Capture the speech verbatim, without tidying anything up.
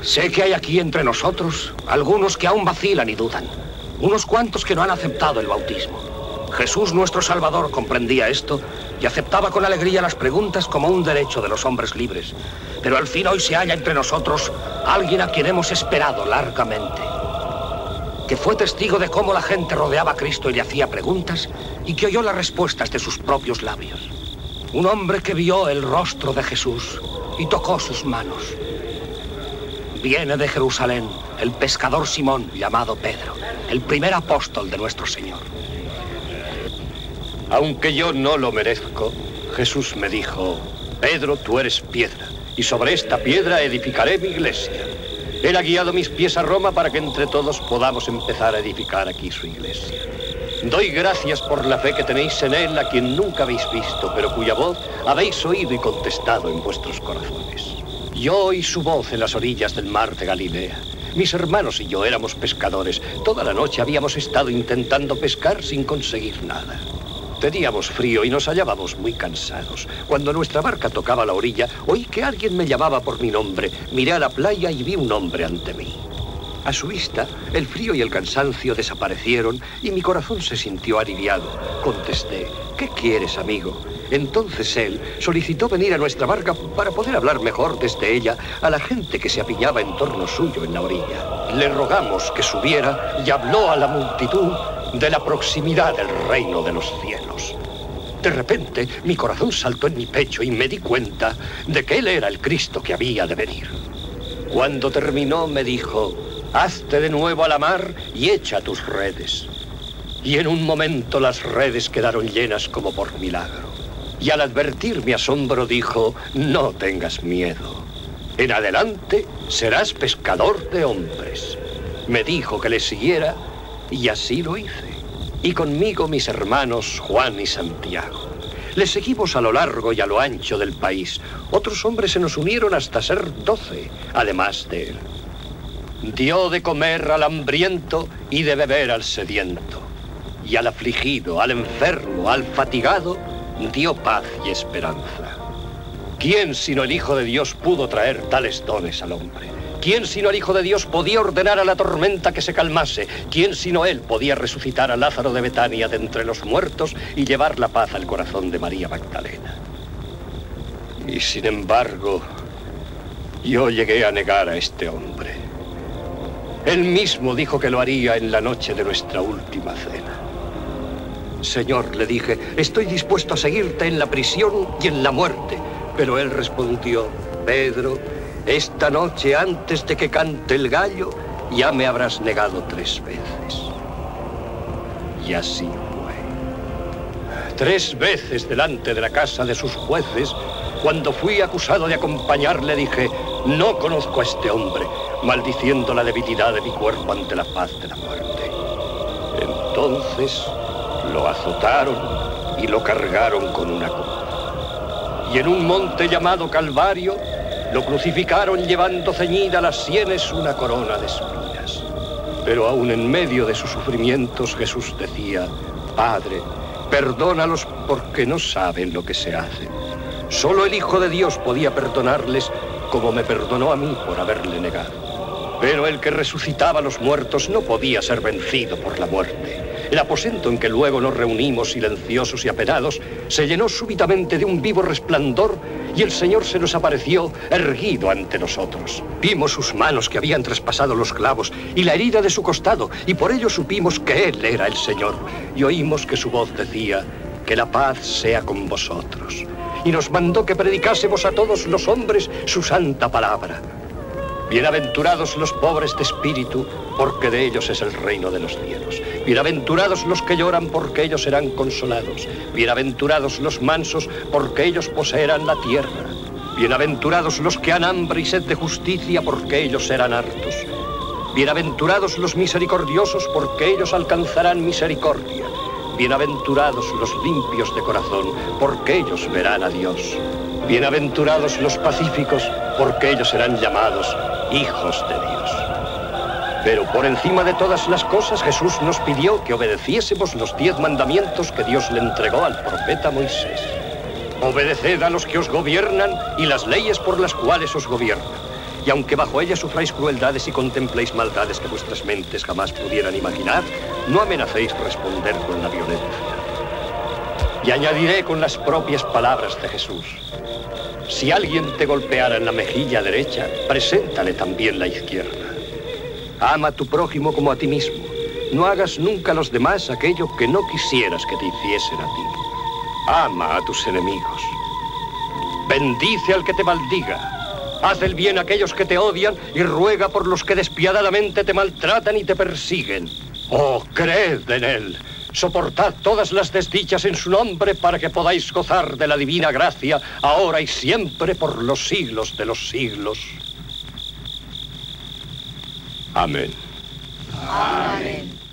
Sé que hay aquí entre nosotros algunos que aún vacilan y dudan. Unos cuantos que no han aceptado el bautismo. Jesús, nuestro Salvador, comprendía esto y aceptaba con alegría las preguntas como un derecho de los hombres libres. Pero al fin hoy se halla entre nosotros alguien a quien hemos esperado largamente, que fue testigo de cómo la gente rodeaba a Cristo y le hacía preguntas y que oyó las respuestas de sus propios labios. Un hombre que vio el rostro de Jesús y tocó sus manos. Viene de Jerusalén el pescador Simón, llamado Pedro, el primer apóstol de nuestro Señor. Aunque yo no lo merezco, Jesús me dijo: Pedro, tú eres piedra, y sobre esta piedra edificaré mi iglesia. Él ha guiado mis pies a Roma para que entre todos podamos empezar a edificar aquí su iglesia. Doy gracias por la fe que tenéis en Él, a quien nunca habéis visto, pero cuya voz habéis oído y contestado en vuestros corazones. Yo oí su voz en las orillas del mar de Galilea. Mis hermanos y yo éramos pescadores. Toda la noche habíamos estado intentando pescar sin conseguir nada. Teníamos frío y nos hallábamos muy cansados. Cuando nuestra barca tocaba la orilla, oí que alguien me llamaba por mi nombre. Miré a la playa y vi un hombre ante mí. A su vista, el frío y el cansancio desaparecieron y mi corazón se sintió aliviado. Contesté: ¿qué quieres, amigo? Entonces él solicitó venir a nuestra barca para poder hablar mejor desde ella a la gente que se apiñaba en torno suyo en la orilla. Le rogamos que subiera y habló a la multitud de la proximidad del reino de los cielos. De repente, mi corazón saltó en mi pecho y me di cuenta de que él era el Cristo que había de venir. Cuando terminó, me dijo: hazte de nuevo a la mar y echa tus redes. Y en un momento las redes quedaron llenas como por milagro. Y al advertir mi asombro dijo: no tengas miedo. En adelante serás pescador de hombres. Me dijo que le siguiera y así lo hice. Y conmigo mis hermanos Juan y Santiago. Le seguimos a lo largo y a lo ancho del país. Otros hombres se nos unieron hasta ser doce, además de él. Dio de comer al hambriento y de beber al sediento. Y al afligido, al enfermo, al fatigado, dio paz y esperanza. ¿Quién sino el Hijo de Dios pudo traer tales dones al hombre? ¿Quién sino el Hijo de Dios podía ordenar a la tormenta que se calmase? ¿Quién sino Él podía resucitar a Lázaro de Betania de entre los muertos y llevar la paz al corazón de María Magdalena? Y sin embargo, yo llegué a negar a este hombre. Él mismo dijo que lo haría en la noche de nuestra última cena. Señor, le dije, estoy dispuesto a seguirte en la prisión y en la muerte. Pero él respondió: Pedro, esta noche antes de que cante el gallo, ya me habrás negado tres veces. Y así fue. Tres veces delante de la casa de sus jueces, cuando fui acusado de acompañarle, dije: no conozco a este hombre, maldiciendo la debilidad de mi cuerpo ante la paz de la muerte. Entonces lo azotaron y lo cargaron con una cruz. Y en un monte llamado Calvario lo crucificaron llevando ceñida a las sienes una corona de espinas. Pero aún en medio de sus sufrimientos Jesús decía: Padre, perdónalos porque no saben lo que se hacen. Solo el Hijo de Dios podía perdonarles como me perdonó a mí por haberle negado. Pero el que resucitaba a los muertos no podía ser vencido por la muerte. El aposento en que luego nos reunimos silenciosos y apenados se llenó súbitamente de un vivo resplandor y el Señor se nos apareció erguido ante nosotros. Vimos sus manos que habían traspasado los clavos y la herida de su costado, y por ello supimos que Él era el Señor. Y oímos que su voz decía: que la paz sea con vosotros. Y nos mandó que predicásemos a todos los hombres su santa palabra. Bienaventurados los pobres de espíritu, porque de ellos es el reino de los cielos. Bienaventurados los que lloran, porque ellos serán consolados. Bienaventurados los mansos, porque ellos poseerán la tierra. Bienaventurados los que han hambre y sed de justicia, porque ellos serán hartos. Bienaventurados los misericordiosos, porque ellos alcanzarán misericordia. Bienaventurados los limpios de corazón, porque ellos verán a Dios. Bienaventurados los pacíficos, porque ellos serán llamados hijos de Dios. Pero por encima de todas las cosas, Jesús nos pidió que obedeciésemos los diez mandamientos que Dios le entregó al profeta Moisés. Obedeced a los que os gobiernan y las leyes por las cuales os gobiernan. Y aunque bajo ella sufráis crueldades y contempléis maldades que vuestras mentes jamás pudieran imaginar, no amenacéis responder con la violencia. Y añadiré con las propias palabras de Jesús: si alguien te golpeara en la mejilla derecha, preséntale también la izquierda. Ama a tu prójimo como a ti mismo. No hagas nunca a los demás aquello que no quisieras que te hiciesen a ti. Ama a tus enemigos. Bendice al que te maldiga. Haz el bien a aquellos que te odian y ruega por los que despiadadamente te maltratan y te persiguen. Oh, creed en él. Soportad todas las desdichas en su nombre para que podáis gozar de la divina gracia ahora y siempre por los siglos de los siglos. Amén. Amén.